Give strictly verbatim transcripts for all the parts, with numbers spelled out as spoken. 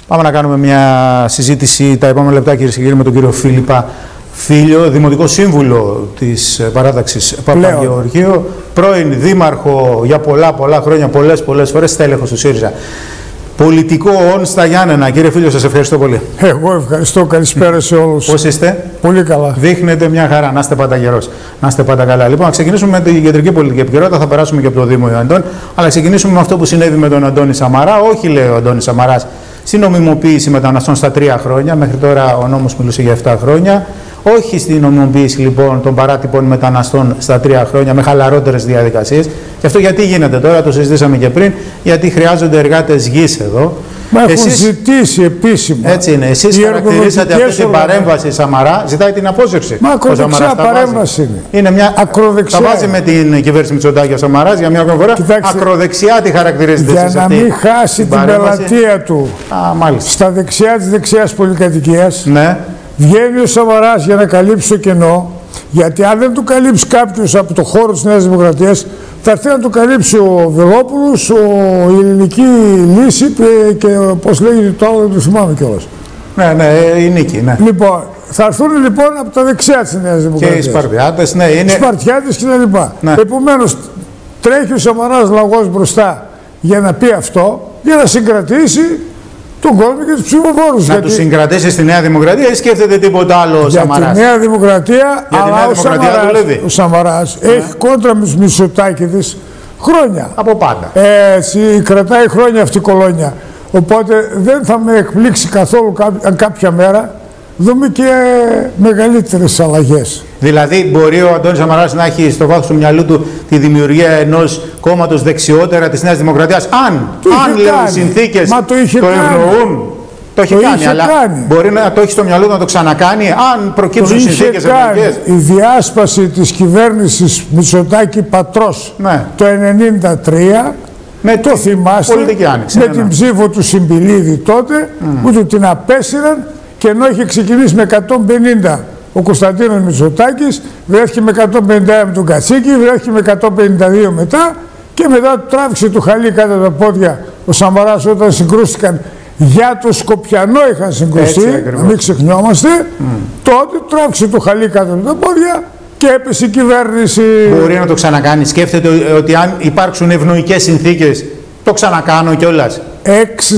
Πάμε να κάνουμε μια συζήτηση τα επόμενα λεπτά, κυρίες και κύριοι, με τον κύριο Φίλιππα Φίλιο, Δημοτικό Σύμβουλο της παράταξης Παπαγεωργίου, πρώην δήμαρχο για πολλά πολλά χρόνια, πολλές πολλές φορές, στέλεχος του ΣΥΡΙΖΑ. Πολιτικό όν στα Γιάννενα. Κύριε Φίλιο, σας ευχαριστώ πολύ. Εγώ ευχαριστώ. Καλησπέρα σε όλους. Πώς είστε? Πολύ καλά. Δείχνετε μια χαρά. Να είστε πάντα γερός. Να είστε πάντα καλά. Λοιπόν, να ξεκινήσουμε με την κεντρική πολιτική επικαιρότητα. Θα περάσουμε και από το Δήμο Ιωαντών. Αλλά ξεκινήσουμε με αυτό που συνέβη με τον Αντώνη Σαμαρά. Όχι, λέει ο Αντώνης Σαμαράς, στην νομιμοποίηση μεταναστών στα τρία χρόνια. Μέχρι τώρα ο νόμος μιλούσε για επτά χρόνια. Όχι στην νομιμοποίηση λοιπόν των παράτυπων μεταναστών στα τρία χρόνια με χαλαρότερες διαδικασίες. Και αυτό γιατί γίνεται τώρα, το συζητήσαμε και πριν, γιατί χρειάζονται εργάτες γης εδώ. Μα έχουν εσείς ζητήσει επίσημα. Έτσι είναι. Εσείς χαρακτηρίσατε αυτή την παρέμβαση Σαμαρά, ζητάει την απόσυρση. Μα ακροδεξιά παρέμβαση είναι. Είναι μια ακροδεξιά. Τα βάζει με την κυβέρνηση Μητσοτάκη ο Σαμαράς για μια ακόμη φορά. Κοιτάξτε, ακροδεξιά τη χαρακτηρίζετε για εσείς να αυτή μην χάσει την, την πελατεία του. Α, μάλιστα. Στα δεξιά της δεξιάς πολυκατοικίας. Ναι. Βγαίνει ο Σαμαράς για να καλύψει το κενό, γιατί αν δεν του καλύψει κάποιος από το χώρο της Νέας Δημοκρατίας, θα έρθει να το καλύψει ο Βελόπουλος, ο, η ελληνική λύση και πώς λέγεται το άλλο, δεν το θυμάμαι κιόλας. Ναι, ναι, η Νίκη, ναι. Λοιπόν, θα έρθουν λοιπόν από τα δεξιά της Νέας Δημοκρατίας. Και οι Σπαρτιάτες, ναι, είναι. Οι Σπαρτιάτες κτλ. Ναι. Επομένως, τρέχει ο Σαμαράς λαγός μπροστά για να πει αυτό, για να συγκρατήσει τον κόσμο και τους ψηφοφόρους. Να γιατί... τους συγκρατήσει στη Νέα Δημοκρατία ή σκέφτεται τίποτα άλλο ο Σαμαράς? Για τη Νέα Δημοκρατία, για αλλά Νέα ο Δημοκρατία Σαμαράς, ο Σαμαράς ναι. έχει κόντρα με τους Μητσοτάκηδες χρόνια. Από πάντα. Έτσι, κρατάει χρόνια αυτή η κολόνια. Οπότε δεν θα με εκπλήξει καθόλου αν κάποια μέρα δούμε και μεγαλύτερες αλλαγές. Δηλαδή, μπορεί ο Αντώνης Σαμαράς να έχει στο βάθος του μυαλού του τη δημιουργία ενός κόμματος δεξιότερα της Νέας Δημοκρατίας, αν, αν λέω, οι συνθήκες το, το ευνοούν. Το έχει το κάνει, είχε αλλά κάνει. Μπορεί να το έχει στο μυαλό του να το ξανακάνει, αν προκύψουν συνθήκες ευνοϊκές. Η διάσπαση της κυβέρνησης Μητσοτάκη-Πατρός ναι. το ενενήντα τρία, με το θυμάστε, άνοιξη, με ναι, την ναι. ψήφο του Συμπηλίδη τότε, mm. που του την απέσυραν, και ενώ είχε ξεκινήσει με εκατόν πενήντα ο Κωνσταντίνος Μητσοτάκης, βρέθηκε με εκατόν πενήντα ένα με τον Κατσίκη, βρέθηκε με εκατόν πενήντα δύο μετά, και μετά του τράβηξε το χαλί κάτω τα πόδια ο Σαμαράς όταν συγκρούστηκαν. Για το Σκοπιανό είχαν συγκρουστεί, να μην ξεχνιόμαστε, mm. τότε τράβηξε το χαλί κάτω τα πόδια και έπεσε η κυβέρνηση. Μπορεί να το ξανακάνει? Σκέφτεται ότι αν υπάρξουν ευνοϊκές συνθήκες, το ξανακάνω κιόλας? Έξι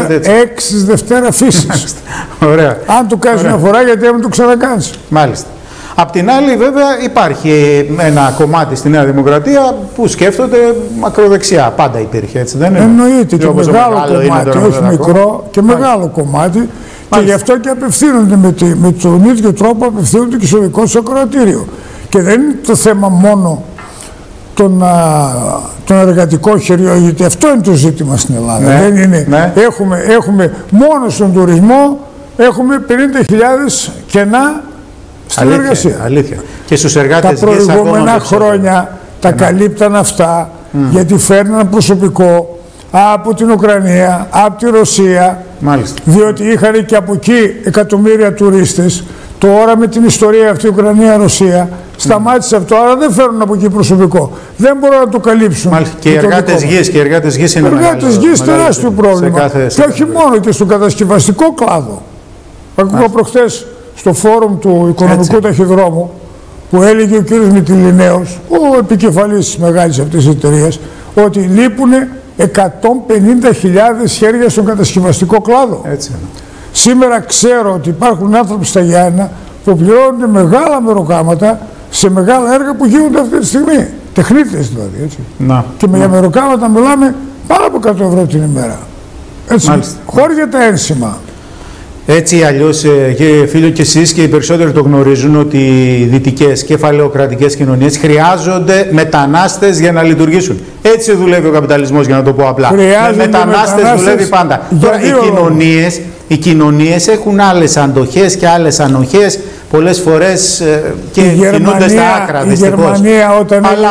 Δευτέρα φύσης. Ωραία. Αν το κάνεις μια φορά, γιατί δεν το ξανακάνεις. Μάλιστα. Απ' την άλλη, βέβαια, υπάρχει ένα κομμάτι στη Νέα Δημοκρατία που σκέφτονται μακροδεξιά. Πάντα υπήρχε, έτσι δεν είναι? Εννοείται, και μεγάλο, μεγάλο κομμάτι, όχι μικρό, και Μάλιστα. μεγάλο κομμάτι. Μάλιστα. Και γι' αυτό και απευθύνονται με, τη, με τον ίδιο τρόπο, απευθύνονται και στο δικό του ακροατήριο. Και δεν είναι το θέμα μόνο τον, τον εργατικό χεριό, γιατί αυτό είναι το ζήτημα στην Ελλάδα. Ναι, δεν είναι, ναι. έχουμε, έχουμε μόνο στον τουρισμό έχουμε πενήντα χιλιάδες κενά στην αλήθεια, εργασία. Αλήθεια. Και στους εργάτες τα προηγούμενα χρόνια τα κενά. καλύπταν αυτά, mm. γιατί φέρναν προσωπικό από την Ουκρανία, από τη Ρωσία, Μάλιστα. διότι είχαν και από εκεί εκατομμύρια τουρίστες. Τώρα με την ιστορία αυτή Ουκρανία-Ρωσία σταμάτησε mm. αυτό, άρα δεν φέρνουν από εκεί προσωπικό. Δεν μπορούν να το καλύψουν. Μάλιστα. Και οι εργάτες γης, και οι εργάτες γης είναι μεγάλο. Οι εργάτες γης τεράστιο πρόβλημα. Κάθε, και όχι μόνο, και στον κατασκευαστικό κλάδο. Ακούγα προχθές στο φόρουμ του Οικονομικού Έτσι. Ταχυδρόμου, που έλεγε ο κύριος Μητυλινέος, ο επικεφαλής της μεγάλης αυτής της εταιρείας, ότι λείπουν εκατόν πενήντα χιλιάδες χέρια στον κατασκευαστικό κλάδο. Έτσι. Σήμερα ξέρω ότι υπάρχουν άνθρωποι στα Γιάννενα που πληρώνουν μεγάλα μεροκάματα σε μεγάλα έργα που γίνονται αυτή τη στιγμή. Τεχνίτες δηλαδή. Έτσι. Να, και με να. για μεροκάματα μιλάμε πάνω από εκατό ευρώ την ημέρα. Έτσι. Χωρίς για τα ένσημα. Έτσι ή αλλιώς, κύριε Φίλιο, και εσείς και οι περισσότεροι το γνωρίζουν ότι οι δυτικές κεφαλαιοκρατικές κοινωνίες χρειάζονται μετανάστες για να λειτουργήσουν. Έτσι δουλεύει ο καπιταλισμός, για να το πω απλά. Χρειάζονται με μετανάστες, μετανάστες δουλεύει πάντα. Τώρα οι κοινωνίες, οι κοινωνίες έχουν άλλες αντοχές και άλλες ανοχές, πολλές φορές ε, και κινούνται στα άκρα, η δυστυχώς. Γερμανία, όταν Αλλά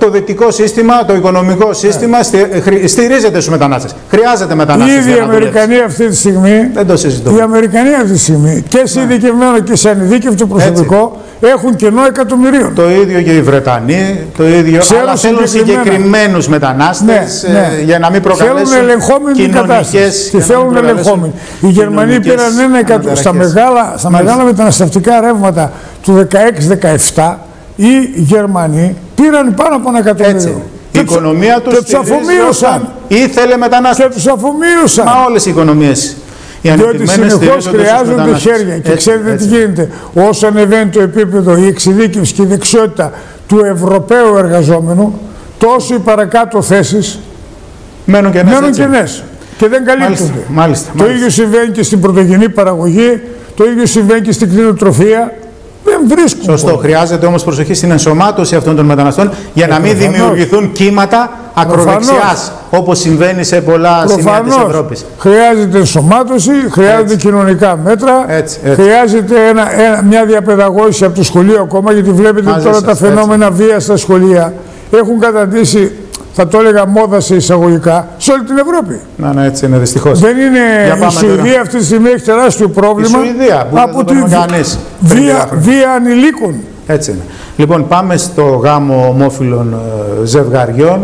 το δυτικό σύστημα, το οικονομικό σύστημα yeah. στηρίζεται στους μετανάστες. Χρειάζεται μετανάστες. Ήδη οι Αμερικανοί αυτή τη στιγμή, δεν το συζητώ. Οι Αμερικανοί αυτή τη στιγμή και σε ειδικευμένο και σε ανειδίκευτο προσωπικό έτσι. Έχουν κενό εκατομμυρίων. Το ίδιο και οι Βρετανοί, το ίδιο. Ξέρουν αλλά θέλουν συγκεκριμένους μετανάστες ναι, ναι. για να μην προκαλέσουν θέλουν ελεγχόμενη κατάσταση. Και θέλουν ελεγχόμενη. Οι Γερμανοί πήραν ένα εκατομμύριο στα μεγάλα, στα μεγάλα μεταναστευτικά ρεύματα του δεκαέξι δεκαεπτά. Οι Γερμανοί πήραν πάνω από ένα εκατομμύριο. Η οικονομία τους και τους αφομοίωσαν. Ήθελε μετανάστες. Και τους αφομοίωσαν. Μα όλες οι οικονομίες. Διότι συνεχώς χρειάζονται χέρια. Και έτσι, ξέρετε έτσι. τι γίνεται. Όσο ανεβαίνει το επίπεδο, η εξειδίκευση και η δεξιότητα του Ευρωπαίου εργαζόμενου, τόσο οι παρακάτω θέσεις μένουν κενές. Μένουν κενές και δεν καλύπτονται. Μάλιστα, μάλιστα, το μάλιστα. ίδιο συμβαίνει και στην πρωτογενή παραγωγή, το ίδιο συμβαίνει και στην κτηνοτροφία. Δεν βρίσκουν. Σωστό. Πολύ. Χρειάζεται όμως προσοχή στην ενσωμάτωση αυτών των μεταναστών για να μην προφανώς. δημιουργηθούν κύματα ακροδεξιάς, όπως συμβαίνει σε πολλά σημεία της Ευρώπης. Χρειάζεται ενσωμάτωση, χρειάζεται έτσι. κοινωνικά μέτρα, έτσι, έτσι. χρειάζεται ένα, ένα, μια διαπαιδαγώγηση από το σχολείο ακόμα, γιατί βλέπετε Μαζί τώρα σας, τα φαινόμενα έτσι. βία στα σχολεία έχουν καταντήσει, θα το έλεγα μόδα σε εισαγωγικά, σε όλη την Ευρώπη. Να, ναι, έτσι είναι δυστυχώς. Δεν είναι η Σουηδία τώρα. Αυτή τη στιγμή έχει τεράστιο πρόβλημα. Η Σουηδία, που από τη βία, βία ανηλίκων. Έτσι είναι. Λοιπόν, πάμε στο γάμο ομόφυλων ε, ζευγαριών.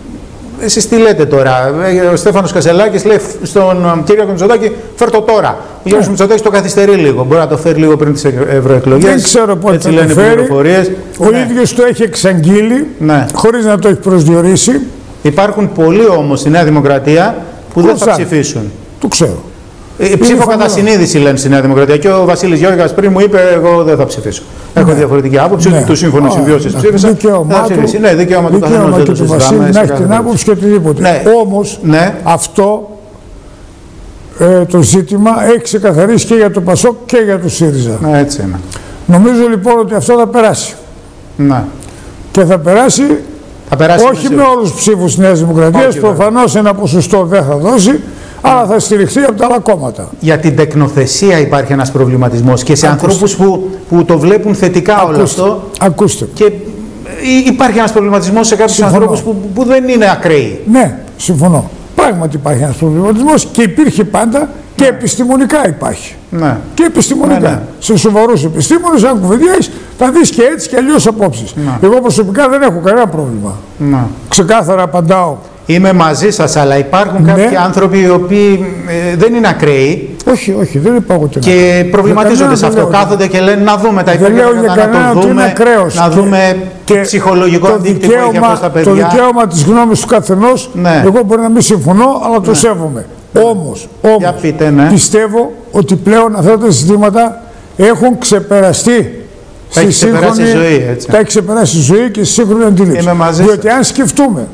Εσείς τι λέτε τώρα? Ο Στέφανος Κασελάκης λέει στον κύριο Μητσοτάκη, φέρ' το τώρα. Ο κύριος Μητσοτάκης το καθυστερεί λίγο. Μπορεί να το φέρει λίγο πριν τις ευρωεκλογές. Δεν ξέρω πότε έτσι θα λένε το φέρει. Ο ναι. ίδιος το έχει εξαγγείλει, ναι. χωρίς να το έχει προσδιορίσει. Υπάρχουν πολλοί όμως στη Νέα Δημοκρατία που δεν θα ψηφίσουν. Το ξέρω. Ε, ψήφο κατά συνείδηση λένε στη Νέα Δημοκρατία. Και ο Βασίλης Γιώργας πριν μου είπε: εγώ δεν θα ψηφίσω. Έχω ναι. διαφορετική άποψη. Ναι. Του σύμφωνο συμβιώσεις ψήφισα. Δικαίωμα του. Ναι, δικαίωμα του καθενός. Και του Βασίλη να έχει την άποψη και οτιδήποτε. Ναι. Όμως ναι. αυτό ε, το ζήτημα έχει ξεκαθαρίσει και για το ΠΑΣΟΚ και για το ΣΥΡΙΖΑ. Ναι, έτσι είναι. Νομίζω λοιπόν ότι αυτό θα περάσει. Ναι. Και θα περάσει. Θα περάσει όχι με όλους τους ψήφους της Νέας Δημοκρατίας. Προφανώς ένα ποσοστό δεν θα δώσει. Αλλά θα στηριχθεί από τα άλλα κόμματα. Για την τεκνοθεσία υπάρχει ένας προβληματισμός και σε Ακούστε. ανθρώπους που, που το βλέπουν θετικά Ακούστε. όλο αυτό. Ακούστε. Και υπάρχει ένας προβληματισμός σε κάποιους συμφωνώ. ανθρώπους που, που δεν είναι ακραίοι. Ναι, συμφωνώ. Πράγματι υπάρχει ένας προβληματισμός και υπήρχε πάντα και ναι. επιστημονικά υπάρχει. Ναι. Και επιστημονικά. Ναι, ναι. Σε σοβαρούς επιστήμονες, αν κουβεντιάσεις, θα δεις και έτσι και αλλιώς απόψεις. Ναι. Εγώ προσωπικά δεν έχω κανένα πρόβλημα. Ναι. Ξεκάθαρα απαντάω. Είμαι μαζί σας, αλλά υπάρχουν ναι. κάποιοι άνθρωποι οι οποίοι ε, δεν είναι ακραίοι. Όχι, όχι, δεν υπάρχουν ούτε και προβληματίζονται σε αυτό. Κάθονται και λένε να δούμε τα υπόλοιπα, να το δούμε, να δούμε τι ψυχολογικό αντίκτυπο έχει αυτό στα παιδιά. Το δικαίωμα της γνώμης του καθενός, ναι. εγώ μπορεί να μην συμφωνώ, αλλά το ναι. σέβομαι. Ναι. Όμως, όμως πείτε, ναι. πιστεύω ότι πλέον αυτά τα ζητήματα έχουν ξεπεραστεί. Τα έχει ξεπεράσει η ζωή, έτσι. Τα έχει ξεπεράσει η ζωή και στη σύγχρονη αντίληψη. Διότι αν σκεφτούμε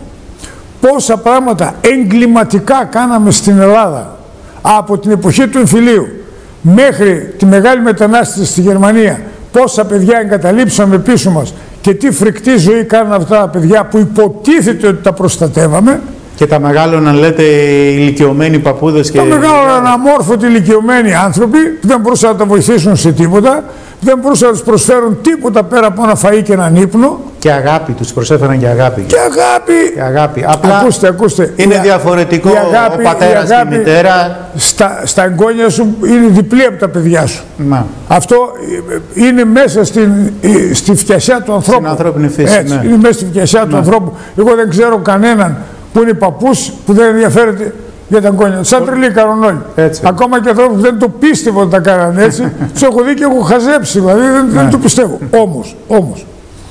πόσα πράγματα εγκληματικά κάναμε στην Ελλάδα από την εποχή του εμφυλίου μέχρι τη μεγάλη μετανάστευση στη Γερμανία, πόσα παιδιά εγκαταλείψαμε πίσω μας και τι φρικτή ζωή κάνουν αυτά τα παιδιά που υποτίθεται ότι τα προστατεύαμε. Και τα μεγάλωναν, λέτε, ηλικιωμένοι παππούδες και... Τα μεγάλωναν αμόρφωτοι ηλικιωμένοι άνθρωποι που δεν μπορούσαν να τα βοηθήσουν σε τίποτα, δεν μπορούσαν να τους προσφέρουν τίποτα πέρα από ένα φαΐ και έναν ύπνο. Και αγάπη, τους προσέφεραν και αγάπη. Και αγάπη. Και αγάπη. Απλά ακούστε, ακούστε. είναι η, διαφορετικό η αγάπη, ο πατέρας η αγάπη, και η μητέρα. Στα, στα εγγόνια σου είναι διπλή από τα παιδιά σου. Να. Αυτό είναι μέσα στην, στη φτιασιά του ανθρώπου. Στην ανθρώπινη φύση, Έτσι, ναι. είναι μέσα στη φτιασιά του ανθρώπου. Εγώ δεν ξέρω κανέναν που είναι παππούς που δεν ενδιαφέρεται για τα εγγόνια. Σαν τρελή κάνουν όλοι. Έτσι. Ακόμα και ανθρώπους που δεν το πίστευαν ότι τα κάνανε έτσι. Τους έχω δει και έχω χαζέψει, δηλαδή δεν, ναι. δεν το πιστεύω. Όμως, όμως,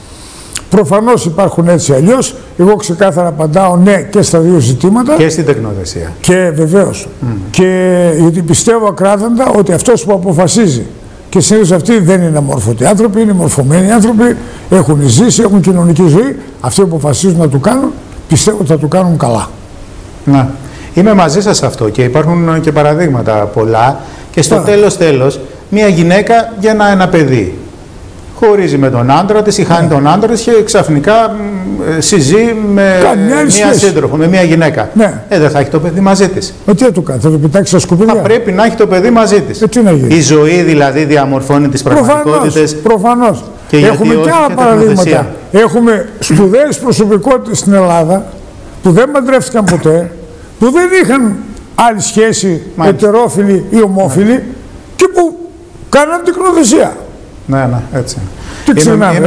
προφανώς υπάρχουν έτσι αλλιώς. Εγώ ξεκάθαρα απαντάω ναι και στα δύο ζητήματα. Και στην τεκνοθεσία. Και βεβαίως. Mm. Και γιατί πιστεύω ακράδαντα ότι αυτός που αποφασίζει, και συνήθως αυτοί δεν είναι αμόρφωτοι άνθρωποι, είναι μορφωμένοι άνθρωποι, έχουν ζήσει, έχουν κοινωνική ζωή. Αυτοί που αποφασίζουν να το κάνουν, πιστεύω ότι θα το κάνουν καλά. Να. Είμαι μαζί σας αυτό και υπάρχουν και παραδείγματα πολλά. Και στο τέλος τέλος, μια γυναίκα γεννά ένα παιδί. Χωρίζει με τον άντρα της ή χάνει ναι. τον άντρα της και ξαφνικά ε, συζεί με μια σύντροφο, με μια γυναίκα. Ναι. Ε, δεν θα έχει το παιδί μαζί της. Ε, τι θα το κάνει, θα το πετάξει στα σκουπίδια. Θα πρέπει να έχει το παιδί μαζί της. Ε, τι να γίνει. Η ζωή δηλαδή διαμορφώνει τις πραγματικότητες. Προφανώς. Και έχουμε και άλλα παραδείγματα. Έχουμε σπουδαίες προσωπικότητες στην Ελλάδα που δεν παντρεύτηκαν ποτέ, που δεν είχαν άλλη σχέση, ετερόφιλη ή ομόφιλη, ναι, και που κάναν τεκνοθεσία. Ναι, ναι, έτσι. Τι ξεχνάμε.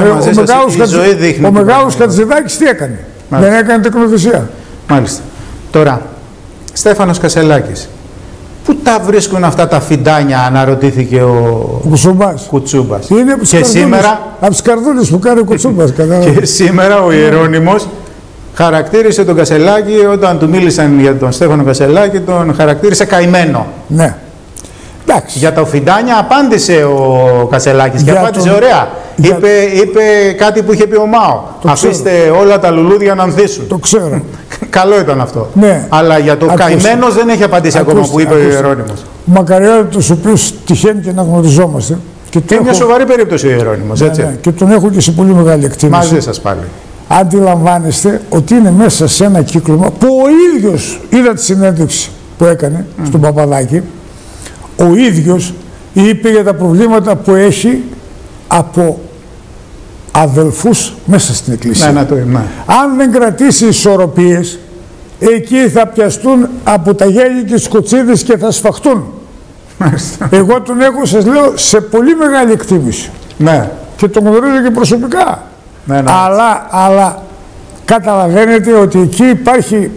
Ο Μεγάλος Χατζηδάκης τι έκανε? Μάλιστα. Δεν έκανε τεκνοθεσία. Μάλιστα. Τώρα, Στέφανος Κασελάκης. Πού τα βρίσκουν αυτά τα φιντάνια, αναρωτήθηκε ο, ο Κουτσούμπας. Κουτσούμπας. Είναι από και σήμερα... από τις καρδούλες που κάνει ο Κουτσούμπας. Και σήμερα ο Ιερώνυμος χαρακτήρισε τον Κασελάκη, όταν του μίλησαν για τον Στέφανο Κασελάκη, τον χαρακτήρισε καημένο. Ναι. Εντάξει. Για τα φιντάνια απάντησε ο Κασελάκης και απάντησε τον... ωραία. Για... Είπε, είπε κάτι που είχε πει ο Μάο. Το Αφήστε ξέρω. όλα τα λουλούδια να ανθίσουν. Το ξέρω. Καλό ήταν αυτό. Ναι. Αλλά για το καημένος δεν έχει απαντήσει ακούστε, ακόμα που είπε ακούστε. ο Ιερώνυμος. Μακαριότητος ο οποίος τυχαίνει και να γνωριζόμαστε. Και είναι έχω... μια σοβαρή περίπτωση ο Ιερώνυμος, έτσι. Ναι, ναι. Και τον έχω και σε πολύ μεγάλη εκτίμηση. Μαζί σας πάλι. Αντιλαμβάνεστε ότι είναι μέσα σε ένα κύκλωμα που ο ίδιος, είδα τη συνέντευξη που έκανε mm. στον Παπαδάκη, ο ίδιος είπε για τα προβλήματα που έχει από αδελφούς μέσα στην Εκκλησία. Ναι, ναι, το, ναι. Αν δεν κρατήσει ισορροπίες, εκεί θα πιαστούν από τα γέλια και τις κοτσίδες και θα σφαχτούν. Εγώ τον έχω, σας λέω, σε πολύ μεγάλη εκτίμηση. Ναι. Και τον γνωρίζω και προσωπικά. Ναι, ναι. Αλλά, αλλά καταλαβαίνετε ότι εκεί υπάρχει,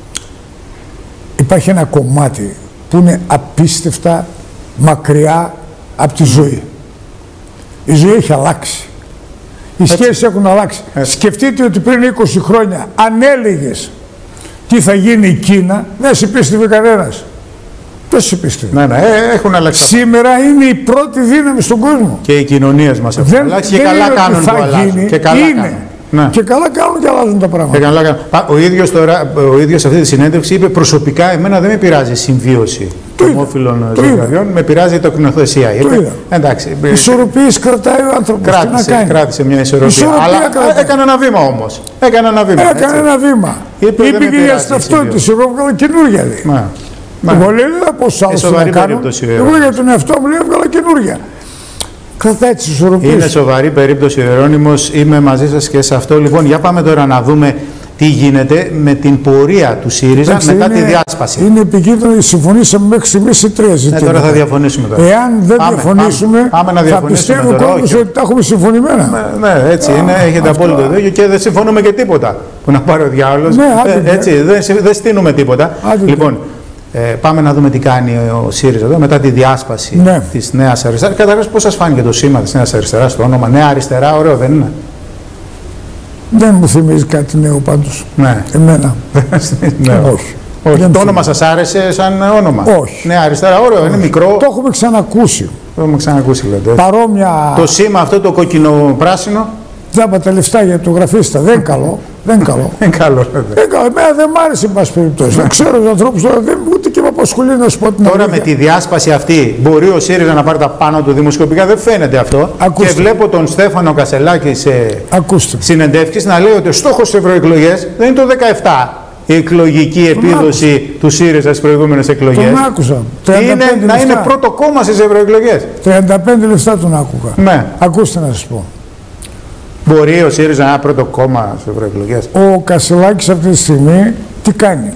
υπάρχει ένα κομμάτι που είναι απίστευτα μακριά από τη ζωή. Η ζωή έχει αλλάξει. Οι Έτσι. σχέσεις έχουν αλλάξει. Έτσι. Σκεφτείτε ότι πριν είκοσι χρόνια αν έλεγες τι θα γίνει η Κίνα, δεν σε πίστευε κανένας. Δεν σε πίστευε. Ναι, ναι, έχουν αλλάξει. Σήμερα είναι η πρώτη δύναμη στον κόσμο. Και οι κοινωνίες μας έχουν δεν, αλλάξει και καλά κάνουν που αλλάζουν. Και καλά είναι. κάνουν. Ναι. Και καλά κάνουν και αλλάζουν τα πράγματα. Και καλά κάνουν. Ο ίδιος τώρα, ο ίδιος σε αυτή τη συνέντευξη είπε προσωπικά εμένα δεν με πειράζει η συμβίωση των ομόφυλων ζευγαριών, με πειράζει η τοκνοθεσία. Είπε, εντάξει. Ισορροπίες κρατάει ο άνθρωπος. Κράτησε, να κάνει. κράτησε μια ισορροπία. Αλλά κρατάει. έκανε ένα βήμα όμως. Έκανε ένα βήμα. Έκανε ένα βήμα. Είπε, είπε και για ταυτότητες. Εγώ έβγαλα καινούργια. Εγώ λέω δεν θα πω στους άλλους να κάνω. Εγώ για τον εαυτό μου λέω έβγαλα καινούργια. Κρατάει τις ισορροπίες. Είναι σοβαρή περίπτωση ο Ιερώνυμος, είμαι μαζί σας και σε αυτό. Λοιπόν, για πάμε τώρα να δούμε τι γίνεται με την πορεία του ΣΥΡΙΖΑ Άξι, μετά είναι, τη διάσπαση. Είναι επικίνδυνο, συμφωνήσαμε μέχρι στιγμής σε τρία ζητήματα. Ναι, τώρα θα διαφωνήσουμε τώρα. Εάν δεν πάμε, διαφωνήσουμε, πάμε, πάμε να διαφωνήσουμε θα πιστεύω ο κόσμος ότι τα έχουμε συμφωνημένα. Ναι, ναι έτσι Α, είναι, έχετε αυτό... απόλυτο δίκιο και δεν συμφωνούμε και τίποτα. Που να πάρει ο διάολος. Ναι, ε, έτσι, δεν, δεν στείνουμε τίποτα. Άντε, λοιπόν, Ε, πάμε να δούμε τι κάνει ο ΣΥΡΙΖΑ εδώ μετά τη διάσπαση ναι. της Νέας Αριστεράς. Καταρχάς, πώς σας φάνηκε το σήμα της Νέας Αριστεράς, το όνομα Νέα Αριστερά, ωραίο δεν είναι? Δεν μου θυμίζει κάτι νέο πάντως. Ναι. Εμένα. ναι. Όχι. Όχι. Το όνομα σας άρεσε σαν όνομα? Όχι. Νέα Αριστερά, ωραίο, Όχι. είναι μικρό. Το έχουμε ξανακούσει. Το έχουμε ξανακούσει, λέτε. Παρόμοια. Το σήμα αυτό το κόκκινο-πράσινο. Τζάμπα τα λεφτά για το γραφίστα. Δεν καλό. Δεν καλό. Δεν καλό. Δεν καλό. Εμένα δεν μ' άρεσε, εν πάση περιπτώσει. Δεν ξέρω τους ανθρώπους τώρα, δεν, ούτε και με απασχολεί να σου πω την Τώρα με τη διάσπαση αυτή, μπορεί ο ΣΥΡΙΖΑ να πάρει τα πάνω του δημοσκοπικά, δεν φαίνεται αυτό. Ακούστε. Και βλέπω τον Στέφανο Κασελάκη σε συνεντεύξεις να λέει ότι ο στόχος στις ευρωεκλογές δεν είναι το δεκαεπτά. Η εκλογική τον επίδοση άκουσα. του ΣΥΡΙΖΑ στις προηγούμενες εκλογές. Τον άκουσα. Είναι να είναι πρώτο κόμμα στις ευρωεκλογές. τριάντα πέντε λεπτά τον άκουγα. Ναι. Ακούστε να σας πω. Μπορεί ο ΣΥΡΙΖΑ να είναι πρώτο κόμμα στις ευρωεκλογές? Ο Κασελάκης αυτή τη στιγμή τι κάνει?